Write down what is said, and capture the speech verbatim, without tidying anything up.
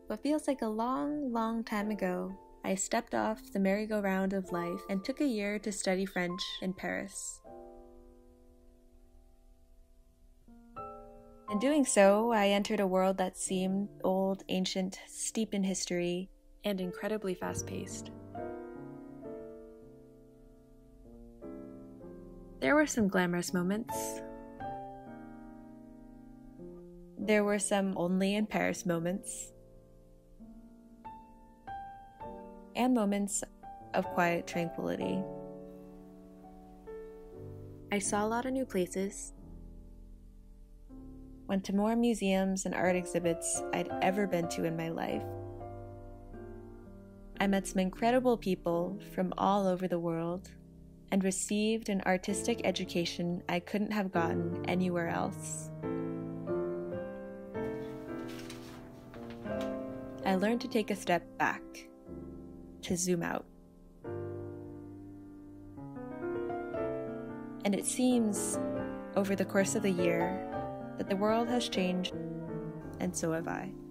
What feels like a long, long time ago, I stepped off the merry-go-round of life and took a year to study French in Paris. In doing so, I entered a world that seemed old, ancient, steeped in history, and incredibly fast-paced. There were some glamorous moments. There were some only in Paris moments. And moments of quiet tranquility. I saw a lot of new places, went to more museums and art exhibits I'd ever been to in my life. I met some incredible people from all over the world and received an artistic education I couldn't have gotten anywhere else. I learned to take a step back, to zoom out. And it seems, over the course of the year, that the world has changed, and so have I.